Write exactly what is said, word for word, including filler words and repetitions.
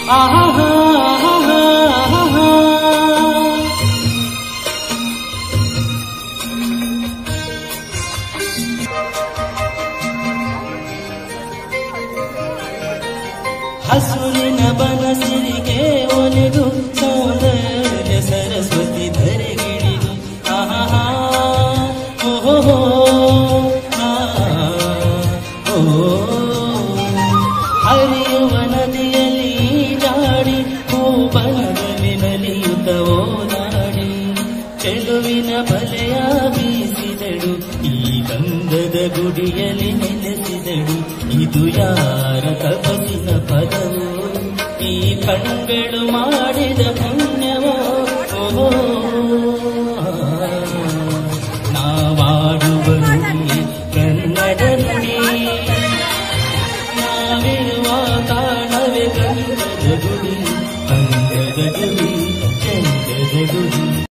ಆಹಾ ಹಸುರಿನ ಬನಸಿರಿಗೆ ಒಲಿದು ಸೌಂದರ್ಯ ಸರಸ್ವತಿ ಧರೆಗಿಳಿದು ಆಹಾ ಓಹೋ ಓ ಹರಿಯುವ ನದಿಯಲ್ಲಿ ಜಾಡಿ ಹೂಬನದಲ್ಲಿ ನಲಿಯುತ್ತ ಓದಾಡಿ ಚೆಲುವಿನ ಬಲೆಯ ಬೀಸಿದಳು ಈ ಗಂಧದ ಗುಡಿಯಲ್ಲಿ ನೆಲೆಸಿದಳು ಇದು ಯಾರ ತಪಸ್ಸಿನ ಪದವೋ ಈ ಕಣ್ಗಳು ಮಾಡಿದ ಪುಣ್ಯವೋ ಓಹೋ ನಾವಾಡುವ ನುಡಿ ಕನ್ನಡ ನುಡಿ ನಾವಿರುವ ತಾಣವೇ ಗಂಧದ ಗುಡಿ ಅಂದದ ಗುಡಿ ಚಂದದ ಗುಡಿ